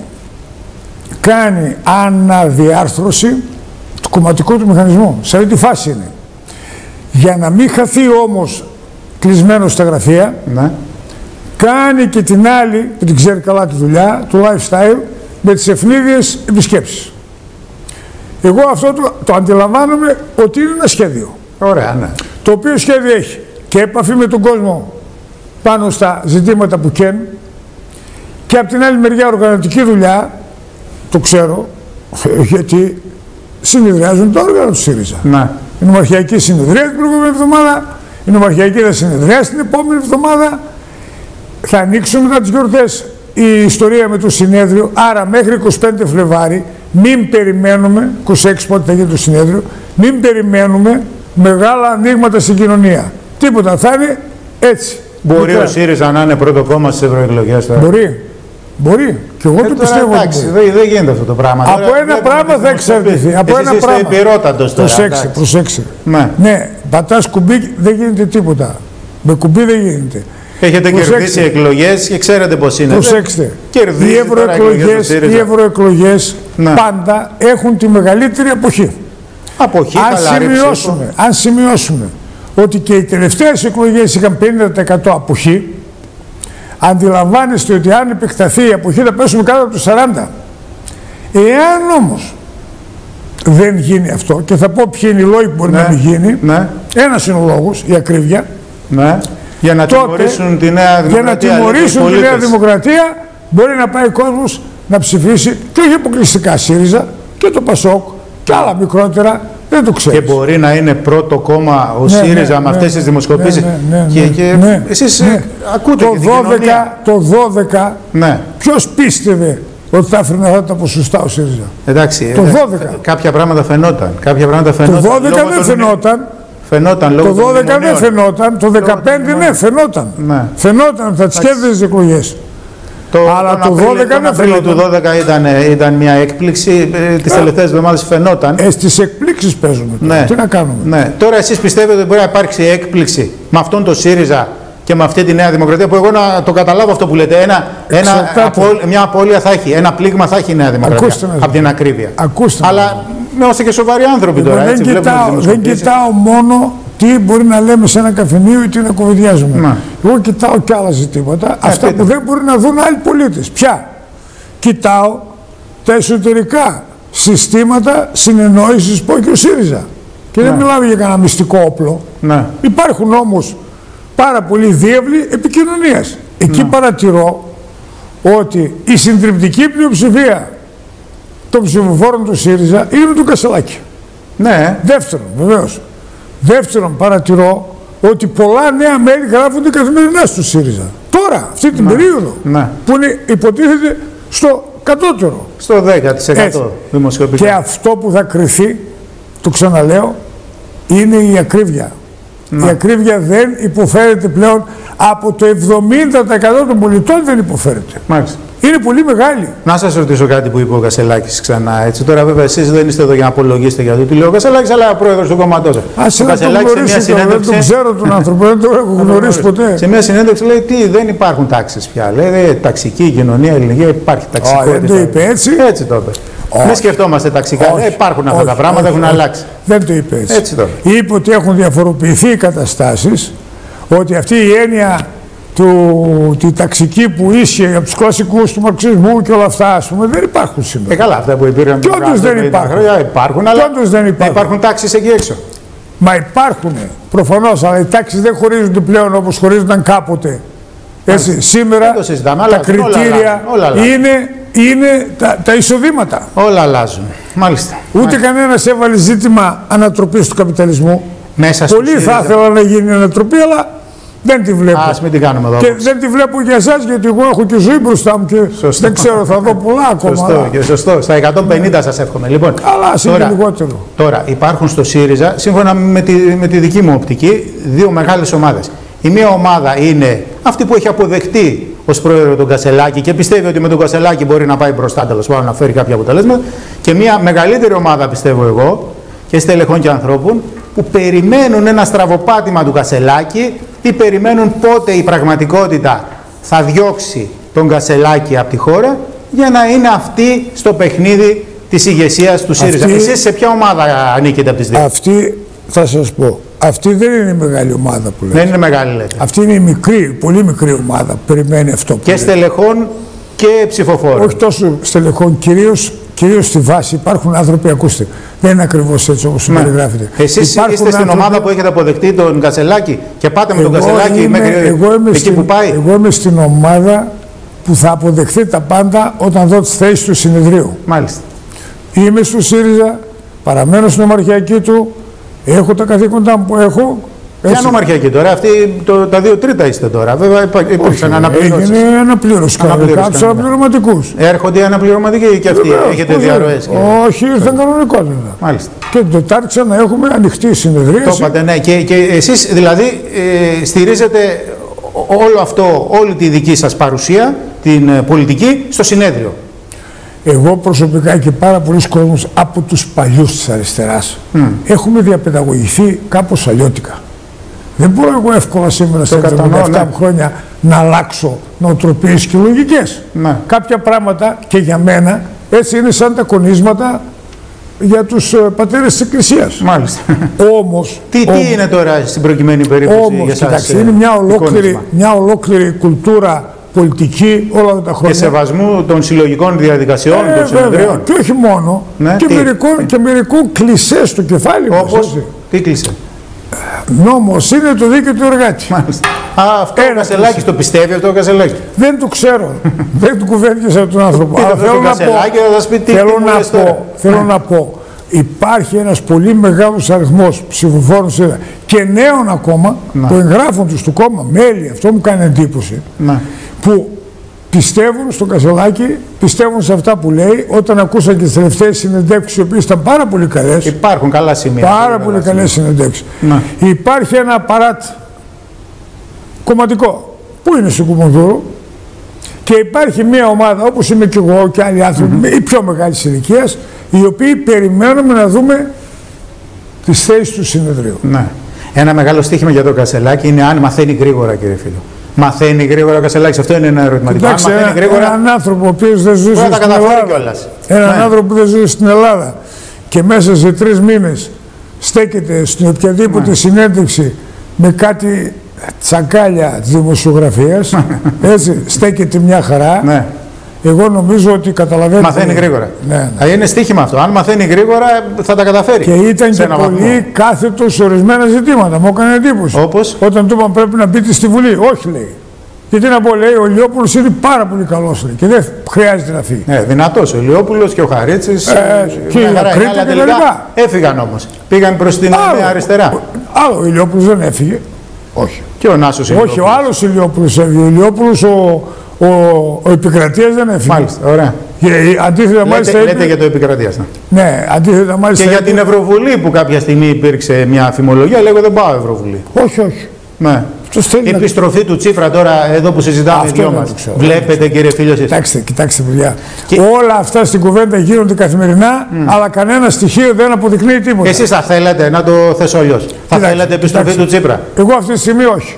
Κάνει αναδιάρθρωση του κομματικού του μηχανισμού. Σε αυτή τη φάση είναι. Για να μην χαθεί όμως κλεισμένο στα γραφεία, ναι. κάνει και την άλλη, που την ξέρει καλά τη δουλειά, του lifestyle, με τις ευνίδιες επισκέψεις. Εγώ αυτό το, το αντιλαμβάνομαι ότι είναι ένα σχέδιο. Ωραία, ναι. Το οποίο σχέδιο έχει και επαφή με τον κόσμο πάνω στα ζητήματα που καίνουν και από την άλλη μεριά οργανωτική δουλειά, το ξέρω, γιατί συνεδριάζουν τα όργανα του ΣΥΡΙΖΑ. Ναι. Η νομαρχιακή συνεδρία την προηγούμενη εβδομάδα, η νομαρχιακή θα συνεδριάσει την επόμενη εβδομάδα, θα ανοίξουν μετά τις γιορτές η ιστορία με το συνέδριο, άρα μέχρι είκοσι πέντε Φλεβάρι μην περιμένουμε, είκοσι έξι πότε θα γίνει το συνέδριο, μην περιμένουμε μεγάλα ανοίγματα στην κοινωνία. Τίποτα, θα είναι έτσι. Μπορεί Μετά. ο ΣΥΡΙΖΑ να είναι πρώτο κόμμα στις ευρωεκλογές τώρα? Μπορεί. Μπορεί. Και εγώ ε, το πιστεύω. Εντάξει, δεν, δεν γίνεται αυτό το πράγμα. Από τώρα, ένα πράγμα θα εξαρτηθεί. Από ένα πράγμα. Προσέξτε, προσέξτε. Ναι. Ναι, πατάς κουμπί, δεν γίνεται τίποτα. Με κουμπί δεν γίνεται. Έχετε Προσέξτε. κερδίσει εκλογές και ξέρετε πώς είναι. Προσέξτε. Κερδίζει Οι ευρωεκλογές, οι ευρωεκλογές ναι. πάντα έχουν τη μεγαλύτερη αποχή. Αποχή, αν σημειώσουμε, αν σημειώσουμε ότι και οι τελευταίες εκλογές είχαν πενήντα τοις εκατό αποχή, αντιλαμβάνεστε ότι αν επεκταθεί η αποχή θα πέσουμε κάτω από το σαράντα. Εάν όμως δεν γίνει αυτό, και θα πω ποιοι είναι οι λόγοι που μπορεί ναι, να μην γίνει, ναι. ένας είναι ο λόγος, η ακρίβεια, ναι. για να τότε, τιμωρήσουν τη Νέα Δημοκρατία. Για να τιμωρήσουν τη Νέα Δημοκρατία μπορεί να πάει ο κόσμος να ψηφίσει και όχι αποκλειστικά ΣΥΡΙΖΑ και το ΠΑΣΟΚ και άλλα μικρότερα. Δεν το ξέρεις. Και μπορεί να είναι πρώτο κόμμα ο ναι, ΣΥΡΙΖΑ ναι, με αυτές ναι, τις δημοσκοπήσεις. Ναι, ναι, ναι, και, και ναι, εσείς ναι. ακούτε το και δώδεκα, το δώδεκα ναι. ποιος πίστευε ότι θα έφερνε αυτά τα ποσοστά ο ΣΥΡΙΖΑ? Εντάξει, το ε, δώδεκα. Κάποια πράγματα φαινόταν. Κάποια πράγματα φαινόταν. Το δώδεκα δεν φαινόταν. Φαινόταν λόγω το δώδεκα δεν φαινόταν. Το δεκαπέντε ναι φαινόταν. Ναι. Φαινόταν, θα τις κέρδιζε τις εκλογές. Το, αλλά το δώδεκα δεν φαινόταν. Το δώδεκα ήταν, ήταν μια έκπληξη, ε, τις τελευταίες εβδομάδες φαινόταν. Ε, στις εκπλήξεις παίζουμε τώρα. Ναι. Τι να κάνουμε. Ναι. Τώρα εσείς πιστεύετε ότι μπορεί να υπάρξει έκπληξη με αυτόν τον ΣΥΡΙΖΑ και με αυτή τη Νέα Δημοκρατία, που εγώ να το καταλάβω αυτό που λέτε, ένα, ένα απο, μια απώλεια θα έχει, ένα πλήγμα θα έχει η Νέα Δημοκρατία από την ακρίβεια. Ακούστε. Αλλά είμαστε και σοβαροί άνθρωποι εγώ τώρα. Δεν, έτσι, κοιτάω, δεν κοιτάω μόνο τι μπορεί να λέμε σε ένα καφενείο ή τι να κουβεντιάζουμε. Να. Εγώ κοιτάω και άλλα ζητήματα, ε, αυτά πείτε. Που δεν μπορεί να δουν άλλοι πολίτες. Ποια? Κοιτάω τα εσωτερικά συστήματα συνεννόησης που έχει ο ΣΥΡΙΖΑ. Και να. δεν μιλάω για κανένα μυστικό όπλο. Να. Υπάρχουν όμως πάρα πολλοί διεύλοι επικοινωνίας. Εκεί να. παρατηρώ ότι η συντριπτική πλειοψηφία των ψηφοφόρων του ΣΥΡΙΖΑ είναι με τον Κασσελάκη. Ναι. Δεύτερον, βεβαίως. Δεύτερον, παρατηρώ ότι πολλά νέα μέλη γράφονται καθημερινά στο ΣΥΡΙΖΑ. Τώρα, αυτή την ναι. περίοδο, ναι. που είναι, υποτίθεται στο κατώτερο. Στο δέκα τοις εκατό δημοσιοποιητικό. Και αυτό που θα κρυφεί, το ξαναλέω, είναι η ακρίβεια. Ναι. Η ακρίβεια δεν υποφέρεται πλέον από το εβδομήντα τοις εκατό των πολιτών, δεν υποφέρεται. Μάλιστα. Είναι πολύ μεγάλη. Να σας ρωτήσω κάτι που είπε ο Κασσελάκης ξανά. Έτσι. Τώρα, βέβαια, εσείς δεν είστε εδώ για να απολογίσετε για το τι λέει ο Κασσελάκης, αλλά ο πρόεδρος του κόμματός σας. Α, δεν τον γνωρίσω, δεν τον ξέρω τον άνθρωπο, δεν τον έχω γνωρίσει ποτέ. Σε μια συνέντευξη λέει τι, δεν υπάρχουν τάξεις πια. Λέει ταξική κοινωνία ελληνική, υπάρχει ταξικότητα. Δεν το είπε έτσι. Έτσι το είπε. Δεν σκεφτόμαστε ταξικά. Δεν υπάρχουν αυτά τα πράγματα, έχουν αλλάξει. Δεν το είπε έτσι. Είπε ότι έχουν διαφοροποιηθεί οι καταστάσεις, ότι αυτή η έννοια του, τη ταξική που ίσχυε από τους κλασικούς του μαρξισμού και όλα αυτά, ας πούμε, δεν υπάρχουν σήμερα. Ε, καλά, αυτά που υπήρχαν. Και όντως δεν υπάρχουν. υπάρχουν, αλλά δεν υπάρχουν. υπάρχουν τάξεις εκεί έξω. Μα υπάρχουν, προφανώς, αλλά οι τάξεις δεν χωρίζονται πλέον όπως χωρίζονταν κάποτε. Έτσι, σήμερα το συζητάμε, τα κριτήρια όλα όλα είναι, είναι τα, τα εισοδήματα. Όλα αλλάζουν. Μάλιστα. Ούτε Μάλιστα. κανένας έβαλε ζήτημα ανατροπής του καπιταλισμού. Μέσα Πολλοί θα ήθελαν να γίνει ανατροπή, αλλά δεν τη βλέπω. Ας μην την κάνουμε εδώ. Και δεν τη βλέπω για εσάς, γιατί εγώ έχω και ζωή μπροστά μου και σωστό. Δεν ξέρω, θα δω πολλά ακόμα. Σωστό, αλλά... και σωστό. Στα εκατόν πενήντα ναι. σας εύχομαι. Λοιπόν, αλλά ας είναι λιγότερο. Τώρα υπάρχουν στο ΣΥΡΙΖΑ, σύμφωνα με τη, με τη δική μου οπτική, δύο μεγάλες ομάδες. Η μία ομάδα είναι αυτή που έχει αποδεχτεί ως πρόεδρο τον Κασσελάκη και πιστεύει ότι με τον Κασσελάκη μπορεί να πάει μπροστά, τέλος πάντων, να φέρει κάποια αποτελέσματα. Και μια μεγαλύτερη ομάδα, πιστεύω εγώ, και στελεχών και ανθρώπων, που περιμένουν ένα στραβοπάτημα του Κασσελάκη ή περιμένουν πότε η πραγματικότητα θα διώξει τον Κασσελάκη από τη χώρα για να είναι αυτή στο παιχνίδι της ηγεσίας του ΣΥΡΙΖΑ. Αυτή... Εσείς σε ποια ομάδα ανήκετε από τις δύο? Αυτή, θα σας πω, αυτή δεν είναι η μεγάλη ομάδα που λέτε. Δεν είναι μεγάλη, λέτε. Αυτή είναι η μικρή, πολύ μικρή ομάδα που περιμένει αυτό που και λέτε. Στελεχών και ψηφοφόρων. Όχι τόσο στελεχών, κυρίως, κυρίως στη βάση υπάρχουν άνθρωποι, ακούστε, δεν είναι ακριβώς έτσι όπως ναι. περιγράφετε. Εσείς υπάρχουν είστε στην άνθρωποι... ομάδα που έχετε αποδεχτεί τον Κασσελάκη και πάτε με τον Κασσελάκη μέχρι εγώ είμαι εκεί στην, που πάει. Εγώ είμαι στην ομάδα που θα αποδεχθεί τα πάντα όταν δω τις θέσεις του συνεδρίου. Μάλιστα. Είμαι στο ΣΥΡΙΖΑ, παραμένω στην ομαρχιακή του, έχω τα καθήκοντα που έχω. Ποια νομαρχιακή τώρα, αυτή το, τα δύο τρίτα είστε τώρα. Βέβαια υπήρξαν αναπληρώσεις. Έγινε αναπλήρωση. Κανονικά από τους αναπληρωματικούς. Έρχονται οι αναπληρωματικοί και αυτοί. Βεβαίως, έχετε διαρροές. Και... Όχι, ήρθαν κανονικότερα. Μάλιστα. Και την Τετάρτη ξανά έχουμε ανοιχτή συνεδρίαση. Το είπατε, ναι. Και, και εσείς δηλαδή ε, στηρίζετε όλο αυτό, όλη τη δική σας παρουσία, την ε, πολιτική, στο συνέδριο. Εγώ προσωπικά και πάρα πολλοί κόσμος από τους παλιούς της αριστεράς mm. έχουμε διαπαιδαγωγηθεί κάπως αλλιώτικα. Δεν μπορώ εγώ εύκολα σήμερα στα εβδομήντα επτά ναι. χρόνια να αλλάξω νοοτροπίες και λογικές. Ναι. Κάποια πράγματα και για μένα έτσι είναι σαν τα κονίσματα για τους uh, πατέρες της Εκκλησίας. Μάλιστα. Όμως, τι, όμως, τι είναι τώρα στην προκειμένη περίπτωση όμως, για σας? Κοιτάξτε, είναι μια ολόκληρη, μια ολόκληρη κουλτούρα πολιτική όλα τα χρόνια. Και σεβασμού των συλλογικών διαδικασιών, ε, των συνεδρίων. Και όχι μόνο. Ναι, και, μερικών, και μερικών κλισέ στο κεφάλι μας. Όπως, τι κλισέ? Νόμος είναι το δίκαιο του εργάτη. Μάλιστα. Α, αυτό ο Κασελάκης το πιστεύει αυτό ο Κασελάκης? Δεν το ξέρω. Δεν του κουβέντιασα τον άνθρωπο. Αλλά θέλω να πω, θέλω να πω, θέλω να πω, υπάρχει ένας πολύ μεγάλος αριθμός ψηφοφόρων και νέων ακόμα να. που εγγράφουν τους του κόμμα, μέλη, αυτό μου κάνει εντύπωση, να. που πιστεύουν στον Κασελάκη, πιστεύουν σε αυτά που λέει, όταν ακούσαν και τις τελευταίες συνεντεύξεις, οι οποίες ήταν πάρα πολύ καλές. Υπάρχουν καλά σημεία. Πάρα πολύ καλά καλές συνεντεύξεις. Υπάρχει ένα απαράτ κομματικό, που είναι στο Κουμουνδούρου, και υπάρχει μια ομάδα, όπως είμαι και εγώ και άλλοι άνθρωποι, mm-hmm. οι πιο μεγάλης ηλικίας, οι οποίοι περιμένουμε να δούμε τις θέσεις του συνεδρίου. Ναι. Ένα μεγάλο στοίχημα για το Κασελάκη είναι αν μαθαίνει γρήγορα, κύριε φίλο. Μαθαίνει γρήγορα ο Κασελάκης, αυτό είναι ένα ερωτηματικό. Αν μαθαίνει γρήγορα, έναν άνθρωπο ο οποίος δεν ζούσε στην Ελλάδα, έναν ναι. άνθρωπο που δεν ζούσε στην Ελλάδα και μέσα σε τρεις μήνες στέκεται στην οποιαδήποτε ναι. συνέντευξη με κάτι τσακάλια της δημοσιογραφίας, έτσι, στέκεται μια χαρά. Ναι. Εγώ νομίζω ότι καταλαβαίνετε. Μαθαίνει γρήγορα. Ναι, ναι. Είναι στοίχημα αυτό. Αν μαθαίνει γρήγορα θα τα καταφέρει. Και ήταν και πολύ κάθετο σε ορισμένα ζητήματα. Μου έκανε εντύπωση. Όπως? Όταν του είπαν πρέπει να μπείτε στη Βουλή. Όχι, λέει. Γιατί να πω, λέει, ο Ηλιόπουλος είναι πάρα πολύ καλός, λέει, και δεν χρειάζεται να φύγει. Ναι, δυνατός ο Ηλιόπουλος και ο Χαρίτσης. Ε, και η Ακρίτη και τα λοιπά. Έφυγαν όμως. Πήγαν προς την άλλο, αριστερά. Άλλο ο Ηλιόπουλος δεν έφυγε. Όχι. Και ο Νάσος Ηλιόπουλος. Όχι, ο άλλος Ηλιόπουλος έφυγε. Ο Ηλιόπουλος, ο, ο, ο Επικρατείας δεν έφυγε. Μάλιστα, ωραία. Και, αντίθετα, λέτε, μάλιστα, λέτε είπε... για το Επικρατείας. Ναι, ναι αντίθετα, μάλιστα. Και για είπε... την Ευρωβουλή που κάποια στιγμή υπήρξε μια αφημολογία, λέγω δεν πάω Ευρωβουλή. Όχι, όχι. Ναι. Η επιστροφή να... του Τσίπρα τώρα, εδώ που συζητάμε οι δυο μας. Βλέπετε, κύριε φίλο. Κοιτάξτε, κοιτάξτε, παιδιά. Και... όλα αυτά στην κουβέντα γίνονται καθημερινά, mm. αλλά κανένα στοιχείο δεν αποδεικνύει τίποτα. Εσείς θα θέλατε, να το θέσω αλλιώς, θα θέλατε επιστροφή κοιτάξτε. του Τσίπρα? Εγώ αυτή τη στιγμή όχι.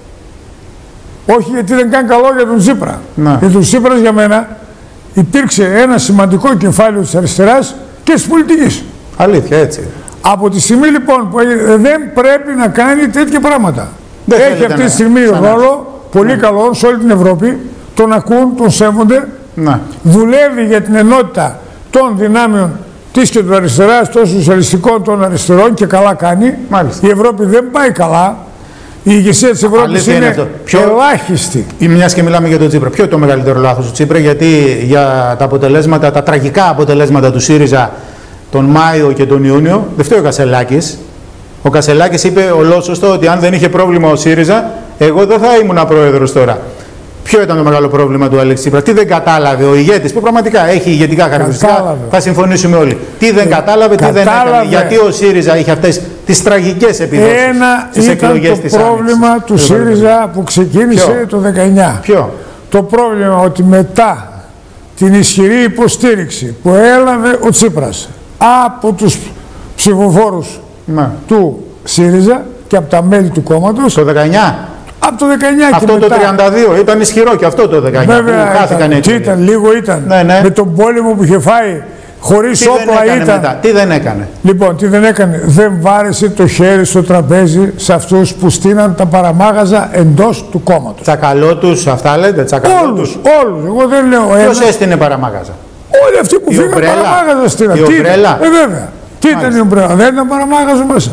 Όχι, γιατί δεν κάνει καλό για τον Τσίπρα. Να. Για τον Τσίπρα, για μένα, υπήρξε ένα σημαντικό κεφάλαιο της αριστεράς και της πολιτικής. Αλήθεια, έτσι. Από τη στιγμή λοιπόν που δεν πρέπει να κάνει τέτοια πράγματα. Δεν έχει αυτή τη στιγμή ναι. ρόλο πολύ ναι. καλό σε όλη την Ευρώπη. Τον ακούν, τον σέβονται. Ναι. Δουλεύει για την ενότητα των δυνάμεων της και του αριστεράς, των σοσιαλιστικών των αριστερών και καλά κάνει. Μάλιστα. Η Ευρώπη δεν πάει καλά. Η ηγεσία της Ευρώπης είναι, είναι πιο... ελάχιστη. Μιας και μιλάμε για τον Τσίπρα. Ποιο είναι το μεγαλύτερο λάθος του Τσίπρα? Γιατί για τα αποτελέσματα, τα τραγικά αποτελέσματα του ΣΥΡΙΖΑ τον Μάιο και τον Ιούνιο, δεν φταίει ο Κασελάκης. Ο Κασελάκης είπε ολόσωστο ότι αν δεν είχε πρόβλημα ο ΣΥΡΙΖΑ, εγώ δεν θα ήμουν πρόεδρος τώρα. Ποιο ήταν το μεγάλο πρόβλημα του Αλέξη Τσίπρα? Τι δεν κατάλαβε ο ηγέτης, που πραγματικά έχει ηγετικά χαρακτηριστικά, θα συμφωνήσουμε όλοι. Τι δεν κατάλαβε, τι κατάλαβε. δεν έκανε, γιατί ο ΣΥΡΙΖΑ είχε αυτές τις τραγικές επιδόσεις στις εκλογές της Άνοιξης. Ένα ήταν το πρόβλημα του ΣΥΡΙΖΑ που ξεκίνησε Ποιο? το δεκαεννιά. Ποιο? Το πρόβλημα ότι μετά την ισχυρή υποστήριξη που έλαβε ο Τσίπρας από τους ψηφοφόρους ναι. του ΣΥΡΙΖΑ και από τα μέλη του κόμματος. Το δεκαεννιά. Από το δεκαεννιά αυτό και το μετά. τριάντα δύο ήταν ισχυρό και αυτό το δεκαεννιά. Βέβαια, που χάθηκαν ήταν, έτσι. Ήταν, λίγο ήταν. Ναι, ναι. Με τον πόλεμο που είχε φάει, χωρίς τι όπλα ήταν. Μετά. Τι δεν έκανε? Λοιπόν, τι δεν έκανε? Δεν βάρεσε το χέρι στο τραπέζι σε αυτούς που στείναν τα παραμάγαζα εντός του κόμματος. Τσακαλώτους, αυτά λέτε, τσακαλώτους. Όλους, όλους. Εγώ δεν λέω ένα. Ποιος έστεινε παραμάγαζα? Όλοι αυτοί που φύγαν παραμάγαζα στείναν. Η ομπρέλα. Ε, βέβαια. Τι Μάλιστα. ήταν η ομπρέλα? Δεν ήταν παραμάγαζα μέσα.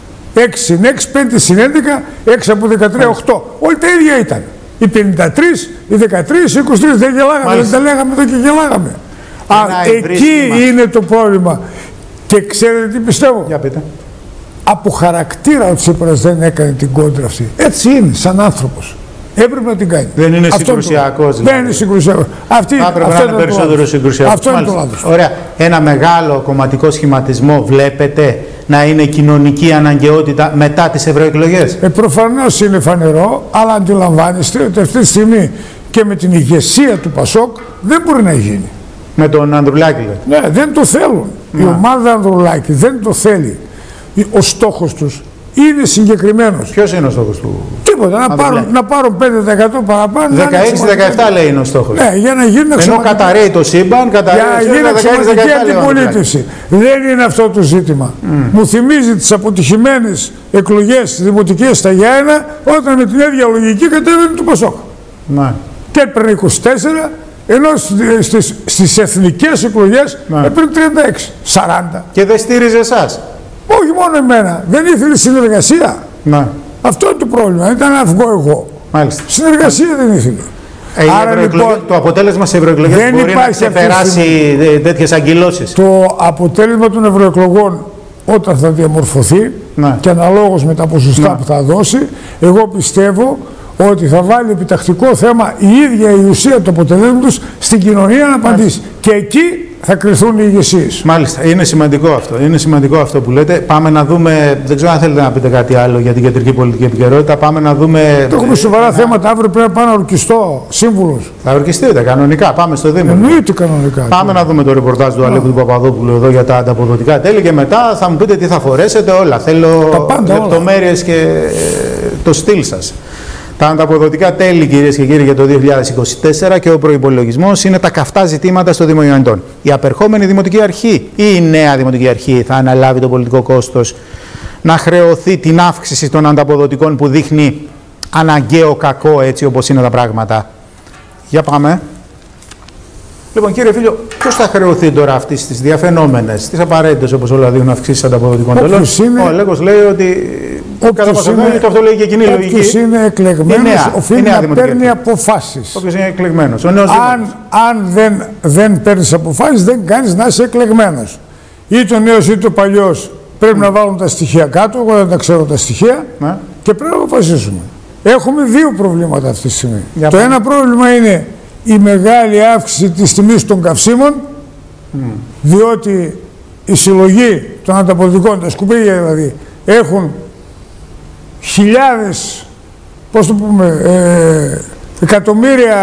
έξι συν έξι, πέντε συν έντεκα, έξι από δεκατρία, οκτώ. Όλοι τα ίδια ήταν. Οι πενήντα τρεις, οι δεκατρείς, οι είκοσι τρεις. Δεν γελάγαμε, Μάλιστα. δεν τα λέγαμε εδώ και γελάγαμε. Α, εκεί είναι το πρόβλημα. Και ξέρετε τι πιστεύω? Για πείτε. Από χαρακτήρα ο Τσίπρας δεν έκανε την κόντρα αυτή. Έτσι είναι, σαν άνθρωπος. Έπρεπε να την κάνει. Δεν είναι συγκρουσιακός. Δηλαδή. Δεν είναι συγκρουσιακός. Αυτή, θα έπρεπε να είναι περισσότερο συγκρουσιακός. Αυτό είναι το λάθος. Ωραία. Ένα μεγάλο κομματικό σχηματισμό βλέπετε να είναι κοινωνική αναγκαιότητα μετά τις ευρωεκλογές? Ε, προφανώς είναι φανερό, αλλά αντιλαμβάνεστε ότι αυτή τη στιγμή και με την ηγεσία του Πασόκ δεν μπορεί να γίνει. Με τον Ανδρουλάκη λέτε? Ναι, δεν το θέλουν. Να. Η ομάδα Ανδρουλάκη δεν το θέλει. Ο στόχος τους είναι συγκεκριμένος. Ποιος είναι ο στόχος του? Τίποτα, να, πάρουν, να πάρουν πέντε τοις εκατό παραπάνω. δεκαέξι δεκαεπτά λέει είναι ο στόχος. Ναι, για να γίνει Ενώ καταραίει το σύμπαν, καταραίει αξιωματική αντιπολίτευση. Δεν είναι αυτό το ζήτημα. Mm. Μου θυμίζει τις αποτυχημένες εκλογές δημοτικές στα Γιάννενα, όταν με την ίδια λογική κατέβαινε το Πασόκ. Ναι. Και έπαιρνε είκοσι τέσσερα, ενώ στις, στις εθνικές εκλογές ναι. έπαιρνε τριάντα έξι, σαράντα. Και δεν στήριζε εσάς? Όχι μόνο εμένα. Δεν ήθελε συνεργασία. Ναι. Αυτό είναι το πρόβλημα. Ήταν να βγω εγώ. Μάλιστα. Συνεργασία ναι. δεν ήθελε. Ε, Άρα, λοιπόν, το αποτέλεσμα σε ευρωεκλογές μπορεί να ξεπεράσει τέτοιες αγκυλώσεις? Το αποτέλεσμα των ευρωεκλογών, όταν θα διαμορφωθεί ναι. και αναλόγως με τα ποσοστά ναι. που θα δώσει, εγώ πιστεύω ότι θα βάλει επιτακτικό θέμα η ίδια η ουσία του αποτελέσματος στην κοινωνία να απαντήσει. Και εκεί θα κρυθούν οι ηγεσίες. Μάλιστα. Είναι σημαντικό αυτό. Είναι σημαντικό αυτό που λέτε. Πάμε να δούμε. Δεν ξέρω αν θέλετε να πείτε κάτι άλλο για την κεντρική πολιτική επικαιρότητα. Πάμε να δούμε. Το έχουμε σοβαρά να... θέματα. Αύριο πρέπει να πάω να ορκιστώ σύμβουλος. Θα ορκιστείτε κανονικά. Πάμε στο Δήμο. Εννοείται κανονικά. Πάμε να δούμε το ρεπορτάζ του Αλέκου του Παπαδόπουλου εδώ για τα ανταποδοτικά τέλη και μετά θα μου πείτε τι θα φορέσετε όλα. Θέλω λεπτομέρειες και το στυλ σας. Τα ανταποδοτικά τέλη, κυρίες και κύριοι, για το δύο χιλιάδες είκοσι τέσσερα και ο προϋπολογισμός είναι τα καυτά ζητήματα στο Δήμο Ιωαννητών. Η απερχόμενη Δημοτική Αρχή ή η νέα Δημοτική Αρχή θα αναλάβει το πολιτικό κόστος να χρεωθεί την αύξηση των ανταποδοτικών που δείχνει αναγκαίο κακό, έτσι όπως είναι τα πράγματα? Για πάμε. Λοιπόν, κύριε Φίλιο, ποιος θα χρεωθεί τώρα αυτές τις διαφαινόμενες, τις απαραίτητες όπως όλα δείχνουν αυξήσεις ανταποδοτικών τελών? Ο Αλέκος λέει ότι. Κατά πάσα πιθανότητα, το αυτό λέει και κοινή λογική. Όποιος είναι εκλεγμένος οφείλει να παίρνει αποφάσεις. Όποιος είναι εκλεγμένος. Αν, αν δεν, δεν παίρνεις αποφάσεις, δεν κάνεις να είσαι εκλεγμένος. Είτε ο νέος είτε ο παλιός πρέπει mm. να βάλουν τα στοιχεία κάτω. Εγώ δεν τα ξέρω τα στοιχεία mm. και πρέπει να αποφασίσουμε. Έχουμε δύο προβλήματα αυτή τη στιγμή. Για το πάμε. Ένα πρόβλημα είναι η μεγάλη αύξηση της τιμής των καυσίμων, mm. διότι η συλλογή των ανταποδοτικών, τα σκουπίδια δηλαδή, έχουν χιλιάδες, πώς το πούμε, ε, εκατομμύρια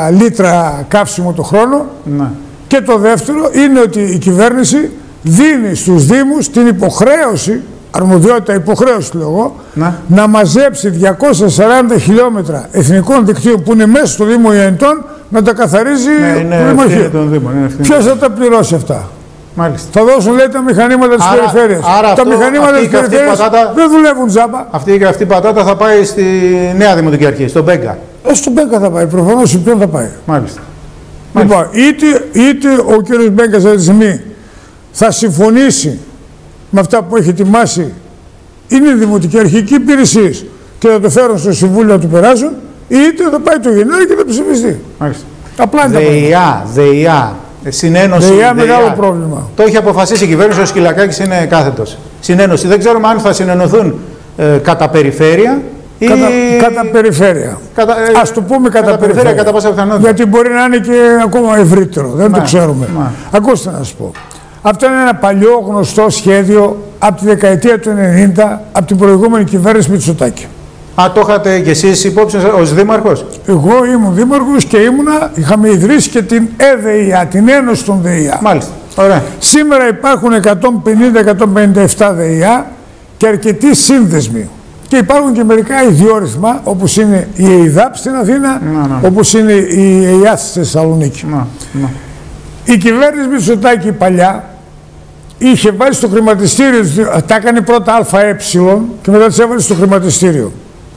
λίτρα καύσιμο το χρόνο. Ναι. Και το δεύτερο είναι ότι η κυβέρνηση δίνει στους Δήμους την υποχρέωση, αρμοδιότητα υποχρέωση λέω εγώ, ναι. να μαζέψει διακόσια σαράντα χιλιόμετρα εθνικών δικτύων που είναι μέσα στο Δήμο Ιωαννητών, να τα καθαρίζει ναι, το Δημαρχείο. Ποιος θα τα πληρώσει αυτά? Μάλιστα. Θα δώσουν, λέει, τα μηχανήματα της περιφέρειας. Άρα τα αυτό, μηχανήματα της περιφέρειας πατάτα, δεν δουλεύουν τζάμπα. Αυτή και αυτή η πατάτα θα πάει στη νέα Δημοτική Αρχή, στον Μπέγκα. Ε, στον Μπέγκα θα πάει, προφανώς σε ποιον θα πάει. Μάλιστα. Λοιπόν, είτε, είτε ο κύριος Μπέγκας αυτή τη στιγμή θα συμφωνήσει με αυτά που έχει ετοιμάσει, είναι η Δημοτική Αρχική Υπηρεσία και θα το φέρουν στο Συμβούλιο να του περάσουν, είτε θα πάει το Γενάρη και θα ψηφιστεί. Μάλιστα. Απλά είναι ΔΕΙΑ, ΔΕΙΑ. Συνένωση. ΔΕΙΑ, μεγάλο πρόβλημα. Το έχει αποφασίσει η κυβέρνηση, ο Σκυλακάκης είναι κάθετος. Συνένωση. Δεν ξέρουμε αν θα συνενωθούν ε, κατά περιφέρεια ή. Κατά, κατά περιφέρεια. Κατα, ε, Ας το πούμε κατά, κατά περιφέρεια. περιφέρεια. Κατά πάσα πιθανότητα. Γιατί μπορεί να είναι και ακόμα ευρύτερο. Δεν μα, το ξέρουμε. Μα. Ακούστε να σας πω. Αυτό είναι ένα παλιό γνωστό σχέδιο από τη δεκαετία του ενενήντα από την προηγούμενη κυβέρνηση Μητσοτάκη. Α, το είχατε κι εσείς υπόψη ως δήμαρχος? Εγώ ήμουν δήμαρχος και ήμουνα, είχαμε ιδρύσει και την ΕΔΕΙΑ, την Ένωση των ΔΕΙΑ. Μάλιστα. Ωραία. Σήμερα υπάρχουν εκατόν πενήντα με εκατόν πενήντα επτά ΔΕΙΑ και αρκετοί σύνδεσμοι. Και υπάρχουν και μερικά ιδιόρυθμα, όπως είναι η ΕΙΔΑΠ στην Αθήνα, να, να. όπως είναι η ΕΙΑΘ στη Θεσσαλονίκη. Να, να. Η κυβέρνηση Μητσοτάκη παλιά είχε βάλει στο χρηματιστήριο, τα έκανε πρώτα ΑΕ και μετά τις έβαλε στο χρηματιστήριο.